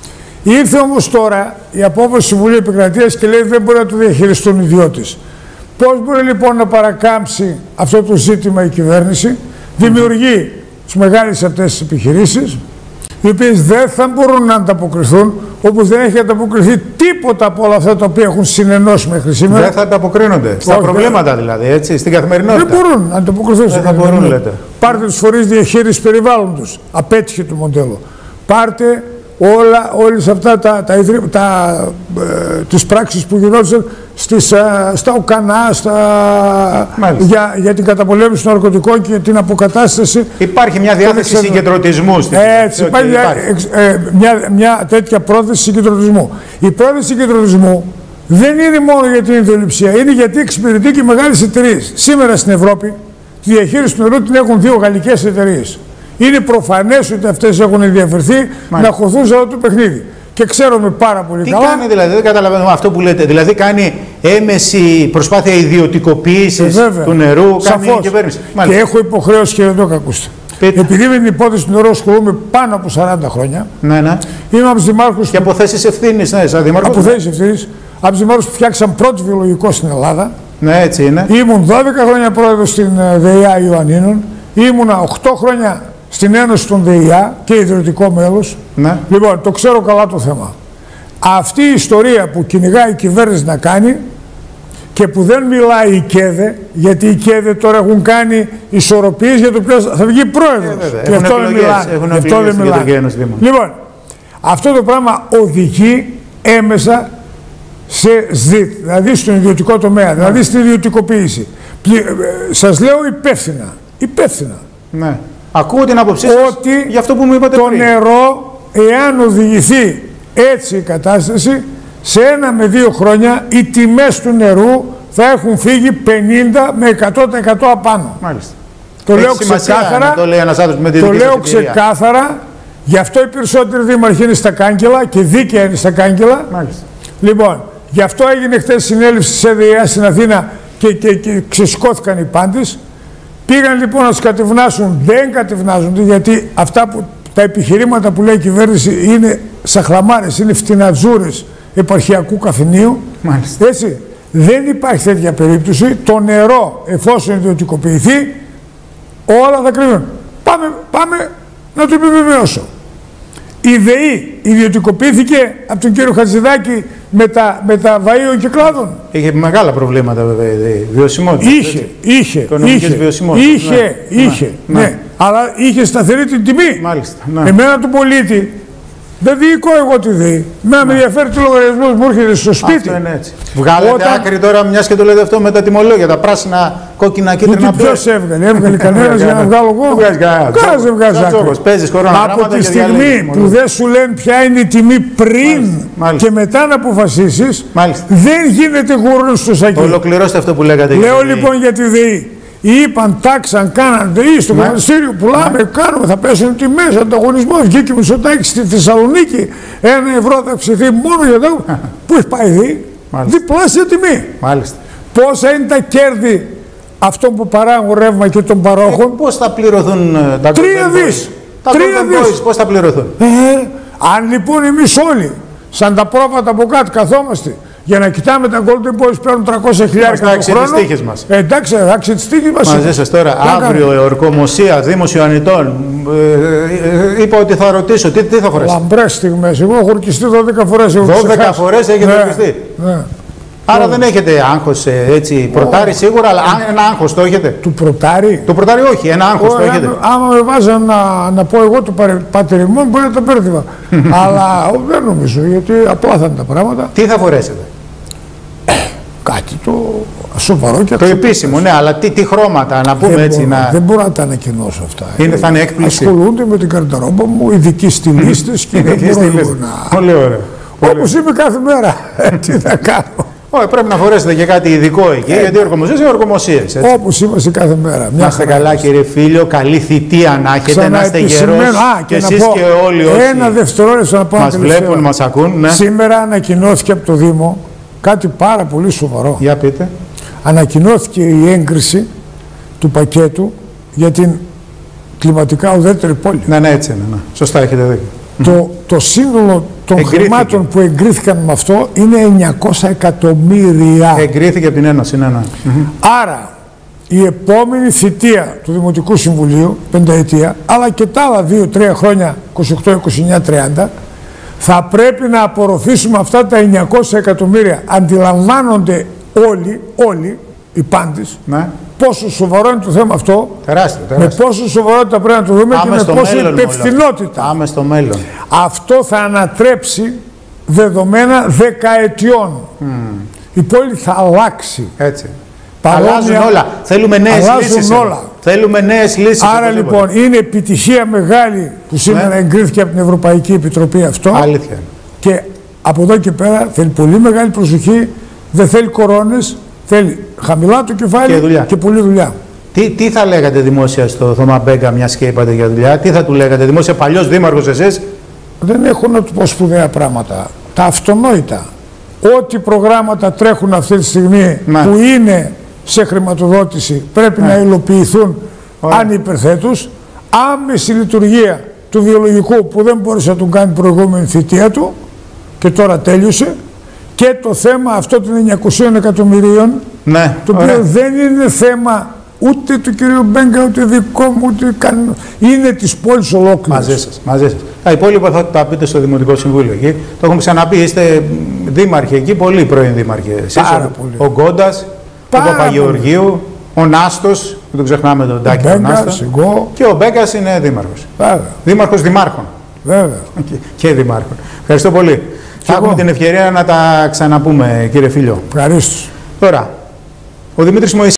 Ήρθε όμως τώρα η απόφαση του Συμβουλίου Επικρατείας και λέει δεν μπορεί να το διαχειριστούν οι ιδιώτες. Πώς μπορεί λοιπόν να παρακάμψει αυτό το ζήτημα η κυβέρνηση? Δημιουργεί τις μεγάλες αυτές τις επιχειρήσεις, οι οποίες δεν θα μπορούν να ανταποκριθούν, όπως δεν έχει ανταποκριθεί τίποτα από όλα αυτά τα οποία έχουν συνενώσει μέχρι σήμερα. Δεν θα ανταποκρίνονται στα Όχι, προβλήματα δηλαδή, έτσι, στην καθημερινότητα. Δεν μπορούν να ανταποκριθούν στην καθημερινότητα. Μπορούν, Πάρτε τους φορείς διαχείρισης περιβάλλοντος. Απέτυχε το μοντέλο. Πάρτε όλα, όλες αυτά τα, τα, τα, τα, ε, τις πράξεις που γινόντουσαν στις, ε, στα ΟΚΑΝΑ, στα, για, για την καταπολέμηση των ναρκωτικών και την αποκατάσταση. Υπάρχει μια διάθεση συγκεντρωτισμού. Στην Έτσι, υπάρχει, υπάρχει. Ε, μια, μια τέτοια πρόθεση συγκεντρωτισμού. Η πρόθεση συγκεντρωτισμού δεν είναι μόνο για την ιδεολειψία, είναι γιατί εξυπηρετεί και μεγάλες εταιρείες. Σήμερα στην Ευρώπη τη διαχείριση του νερού την έχουν δύο γαλλικές εταιρείες. Είναι προφανές ότι αυτές έχουν ενδιαφερθεί Μάλιστα. να χωθούν σε αυτό το παιχνίδι. Και ξέρουμε πάρα πολύ Τι καλά. Τι κάνει δηλαδή, δεν καταλαβαίνω αυτό που λέτε. Δηλαδή κάνει έμεση προσπάθεια ιδιωτικοποίησης του νερού, κάνει η κυβέρνηση. Και έχω υποχρέωση, κύριε Ντόκα, ακούστε. Πείτε. Επειδή με την υπόθεση του νερού ασχολούμαι πάνω από σαράντα χρόνια. Ναι, ναι. Είμαι από τους δημάρχους. Και από θέσεις ευθύνης, ναι, σαν δημάρχος. Από θέσεις ευθύνης. Από τους δημάρχους που φτιάξαν πρώτο βιολογικό στην Ελλάδα. Ναι, έτσι είναι. Ήμουν δώδεκα χρόνια πρόεδρος στην ΔΕΙΑ Ιωαννίνων. Ήμουνα οκτώ χρόνια στην Ένωση των ΔΕΙΑ και ιδρυτικό μέλος. Ναι. Λοιπόν, το ξέρω καλά το θέμα. Αυτή η ιστορία που κυνηγάει η κυβέρνηση να κάνει και που δεν μιλάει η ΚΕΔΕ, γιατί οι ΚΕΔΕ τώρα έχουν κάνει ισορροπίες για το ποιος θα βγει πρόεδρος. Ε, και αυτό δεν μιλάνε. Αυτό δεν μιλάνε. Λοιπόν, αυτό το πράγμα οδηγεί έμεσα σε ΣΔΙΤ, δηλαδή στον ιδιωτικό τομέα, δηλαδή ναι. στην ιδιωτικοποίηση. Σας λέω υπεύθυνα. Υπεύθυνα. Ναι. Ακούω την άποψή σας ότι για αυτό που μου είπατε το πριν. νερό, εάν οδηγηθεί έτσι η κατάσταση, σε ένα με δύο χρόνια οι τιμές του νερού θα έχουν φύγει πενήντα με εκατό τοις εκατό απάνω. Μάλιστα. Το Έχει λέω ξεκάθαρα, το λέει ένας άνθρωπος με τη το λέω ξεκάθαρα, γι' αυτό οι περισσότεροι δήμαρχοι είναι στα κάγκελα και δίκαια είναι στα κάγκελα. Μάλιστα. Λοιπόν, γι' αυτό έγινε χθες συνέλευση της ΕΔΕΙΑ στην Αθήνα και, και, και ξεσηκώθηκαν οι πάντες. Πήγαν λοιπόν να τους κατευνάσουν, δεν κατευνάζονται, γιατί αυτά που, τα επιχειρήματα που λέει η κυβέρνηση είναι σαχλαμάρες, είναι φτηνατζούρες επαρχιακού καφενείου. Μάλιστα. Έτσι, δεν υπάρχει τέτοια περίπτωση. Το νερό, εφόσον ιδιωτικοποιηθεί, όλα θα κρύβουν. Πάμε, πάμε να το επιβεβαιώσω. Η ΔΕΗ ιδιωτικοποιήθηκε από τον κύριο Χατζηδάκη με τα, με τα βαΐων και κλάδων. Είχε μεγάλα προβλήματα βέβαια η ΔΕΗ. Βιωσιμότητα. Είχε, έτσι. είχε, είχε, είχε, ναι. είχε, ναι. ναι. Αλλά είχε σταθερή την τιμή. Μάλιστα. Ναι. Εμένα του πολίτη δεν διοικώ εγώ τη ΔΕΗ. Μένα με ενδιαφέρει τι λογαριασμό μου έρχεται στο σπίτι. Αυτό είναι έτσι. Βγάλετε Όταν... άκρη τώρα, μια και το λέτε αυτό με τα τιμολόγια, τα πράσινα, κόκκινα, κίτρινα. Ποιος έβγαλε, έβγαλε κανένα για να βγάλω εγώ. Κανένα δεν βγάζει άκρη. Από τη στιγμή που δεν σου λένε ποια είναι η τιμή πριν και μετά να αποφασίσει, δεν γίνεται γουρνό στο σακί. Ολοκληρώστε αυτό που λέγατε. Λέω λοιπόν για τη ΔΕΗ. Είπαν, τάξαν, κάναν ΔΕΗ στο χρηματιστήριο, πουλάμε, ναι. κάνουμε, θα πέσουν οι τιμές, ανταγωνισμό. Βγήκε Μητσοτάκης στη Θεσσαλονίκη, ένα ευρώ θα αυξηθεί μόνο για το. Πού έχει πάει η ΔΕΗ, διπλάσια τιμή. Μάλιστα. Πόσα είναι τα κέρδη αυτών που παράγουν ρεύμα και των παρόχων. Ε, πώς θα πληρωθούν τα Τρία δις. Τα Τρία δις. Πώς θα πληρωθούν. Ε, αν λοιπόν εμείς όλοι, σαν τα πρόβατα από κάτω καθόμαστε, για να κοιτάμε τα Golden Boys παίρνουν τριακόσια χιλιάδες το χρόνο. Μας. Ε, εντάξει, άξιζε τις τύχες μας. Μαζί σας τώρα, να αύριο η ορκομοσία Δήμου Ιωαννιτών. Ε, ε, είπα ότι θα ρωτήσω, τι, τι θα φορέσει. Λαμπρές στιγμές. Εγώ έχω ορκιστεί δώδεκα φορές. δώδεκα φορές έχετε ορκιστεί. Ναι. Άρα δεν έχετε άγχος, έτσι, πρωτάρι oh. σίγουρα, αλλά ένα άγχος το έχετε. Του πρωτάρι. Του πρωτάρι όχι, ένα άγχος oh, το έχετε. Άμα με βάζαν να, να πω εγώ το πατεριμόν, μπορεί να τα πέρδιβα. Αλλά oh, δεν νομίζω, γιατί απλά θα είναι τα πράγματα. Τι θα φορέσετε. Κάτι το σοβαρό και το επίσημο, ναι, αλλά τι, τι χρώματα, να πούμε δεν έτσι. Μπορώ, να... Δεν μπορώ να τα ανακοινώσω αυτά. Είναι, θα είναι έκπληξη. Ασχολούνται με την καρταρόμπα μου, ειδικοί στιλίστες και δεν μπορώ να... Πολύ ωραία. Όπως είμαι κάθε μέρα. Τι θα κάνω. Όχι, πρέπει να φορέσετε και κάτι ειδικό εκεί, ε, γιατί οι ορκομοσίες είναι ορκομοσίες. Όπως είμαστε κάθε μέρα. Να είστε καλά, κύριε Φίλιο, καλή θητεία να έχετε, να είστε γερός Α, και εσείς και όλοι όσοι ένα δευτερόλεπτο να πω μας βλέπουν, μας ακούν. Ναι. Σήμερα ανακοινώθηκε από το Δήμο κάτι πάρα πολύ σοβαρό. Για πείτε. Ανακοινώθηκε η έγκριση του πακέτου για την κλιματικά ουδέτερη πόλη. Ναι, ναι, έτσι είναι. Ναι. Σωστά, έχετε δίκιο. Το, το σύνολο των Εγκρίθηκε. χρημάτων που εγκρίθηκαν με αυτό είναι εννιακόσια εκατομμύρια. Εγκρίθηκε από την Ένωση, ναι, ναι. Άρα, η επόμενη θητεία του Δημοτικού Συμβουλίου, πενταετία, αλλά και τα άλλα δύο τρία χρόνια, είκοσι οκτώ, είκοσι εννιά, τριάντα, θα πρέπει να απορροφήσουμε αυτά τα εννιακόσια εκατομμύρια. Αντιλαμβάνονται όλοι, όλοι οι πάντες, ναι. πόσο σοβαρό είναι το θέμα αυτό, τεράστιο, τεράστιο. με πόσο σοβαρότητα πρέπει να το δούμε Πάμε και με πόσο υπευθυνότητα. Πάμε στο μέλλον. Αυτό θα ανατρέψει δεδομένα δεκαετιών. Mm. Η πόλη θα αλλάξει. Έτσι. Παρόμοια, αλλάζουν όλα. Θέλουμε νέες λύσεις. Όλα. Θέλουμε νέες λύσεις. Άρα λοιπόν είναι επιτυχία μεγάλη που σήμερα ναι. εγκρίθηκε από την Ευρωπαϊκή Επιτροπή αυτό. Αλήθεια. Και από εδώ και πέρα θέλει πολύ μεγάλη προσοχή. Δεν θέλει κορώνες. Θέλει χαμηλά το κεφάλι και, και πολλή δουλειά. Τι, τι θα λέγατε δημόσια στο Θωμά Μπέγκα, μια και είπατε για δουλειά, τι θα του λέγατε δημόσια, παλιός δήμαρχος εσείς? Δεν έχω να του πω σπουδαία πράγματα. Τα αυτονόητα. Ό,τι προγράμματα τρέχουν αυτή τη στιγμή ναι. που είναι σε χρηματοδότηση πρέπει ναι. να υλοποιηθούν ανυπερθέτους. Άμεση λειτουργία του βιολογικού που δεν μπόρεσε να τον κάνει προηγούμενη θητεία του και τώρα τέλειωσε. Και το θέμα αυτό των εννιακοσίων εκατομμυρίων, ναι. το οποίο δεν είναι θέμα ούτε του κυρίου Μπέγκα, ούτε δικό μου, ούτε καν... είναι της πόλης ολόκληρης. Μαζί σας, μαζί σας. Τα υπόλοιπα θα τα πείτε στο Δημοτικό Συμβούλιο εκεί. Το έχουμε ξαναπεί, είστε δήμαρχοι εκεί, πολύ πρώην δήμαρχοι. Εσείς, Πάρα ο, πολύ. ο Γκόντας, ο Παπαγεωργίου, ο Νάστος, δεν τον ξεχνάμε τον Τάκη τον Νάστα. Και ο Μπέγκας είναι δήμαρχος. Βέβαια. Δήμαρχος δημάρχων. Βέβαια. Και, και δημάρχων. Ευχαριστώ πολύ. Θα έχουμε την ευκαιρία να τα ξαναπούμε, κύριε Φίλιο. Ευχαριστώ. Τώρα, ο Δημήτρης Μωυσής.